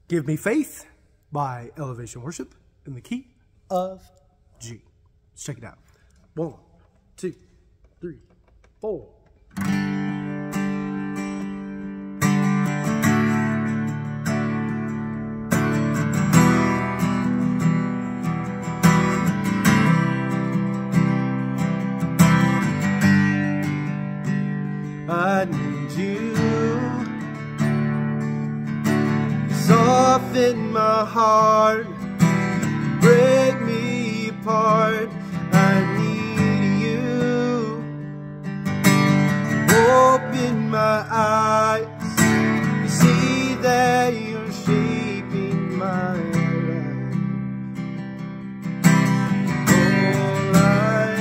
Give Me Faith by Elevation Worship in the key of G. Let's check it out. 1, 2, 3, 4. I need you, soften my heart, break me apart. I need you, open my eyes, see that you're shaping my life. All I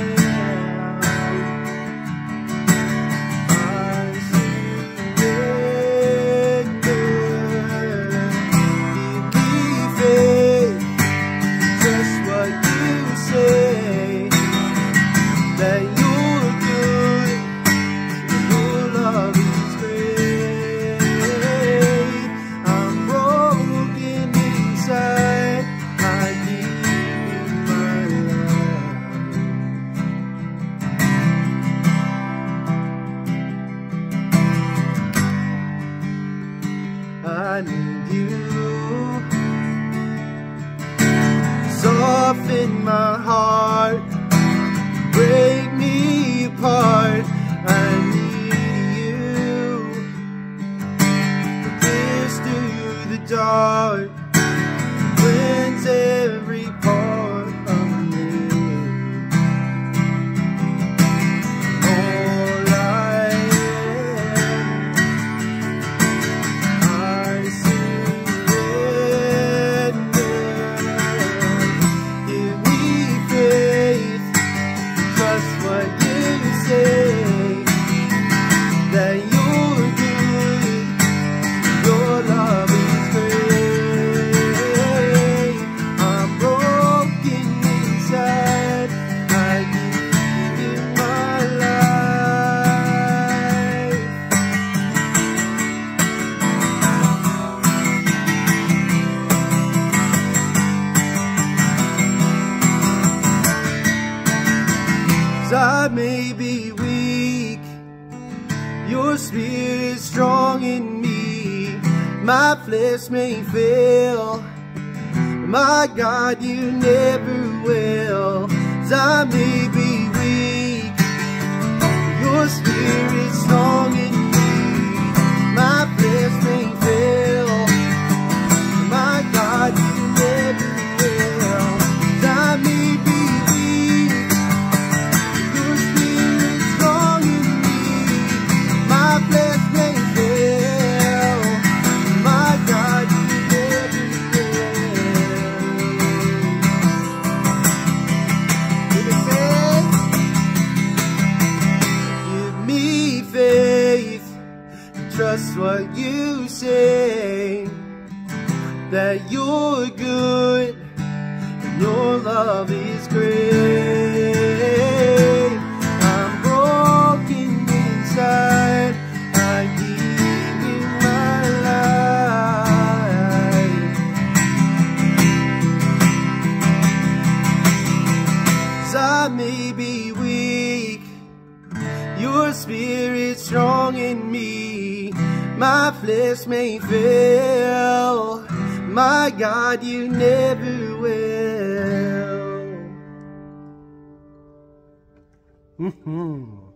I need you, soften my heart, break me apart. I need you, pierce through the dark, cleanse every part of me. All I I may be weak, your spirit is strong in me. My flesh may fail, my God, you never will. I may be weak, your spirit is strong in me. My flesh may fail, my God, you never will. I may be trust what you say, that you're good and your love is great. I'm broken inside, I give you my life. I may be weak, your spirit's strong in me. My flesh may fail, my God, you never will.